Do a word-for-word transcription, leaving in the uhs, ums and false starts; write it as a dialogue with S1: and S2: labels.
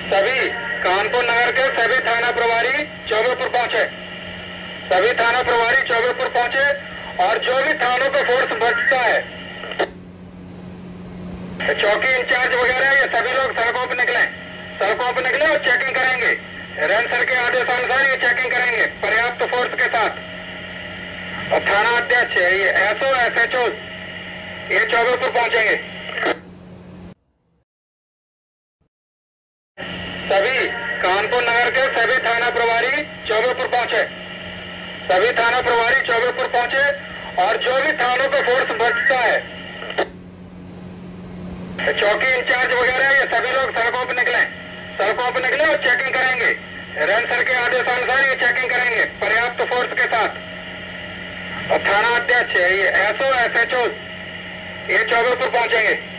S1: सभी कानपुर नगर के सभी थाना प्रभारी चौबेपुर पहुंचे। सभी थाना प्रभारी चौबेपुर पहुंचे और जो भी थानों पे फोर्स बचता है, चौकी इंचार्ज वगैरह, ये सभी लोग सड़कों पर निकले सड़कों पर निकले और चेकिंग करेंगे। रैन सर के आदेशानुसार ये चेकिंग करेंगे पर्याप्त फोर्स के साथ। और थाना अध्यक्ष ये एसओ एसएचओ ये चौबेपुर पहुंचेंगे। सभी कानपुर नगर के सभी थाना प्रभारी चौबेपुर पहुंचे। सभी थाना प्रभारी चौबेपुर पहुंचे और जो भी थानों पे फोर्स बचता है, चौकी इंचार्ज वगैरह, ये सभी लोग सड़कों पर निकले सड़कों पर निकले और चेकिंग करेंगे। रैन सर के आदेशानुसार ये चेकिंग करेंगे पर्याप्त फोर्स के साथ। और थाना अध्यक्ष ये एसओ एसएचओ ये चौबेपुर पहुंचेंगे।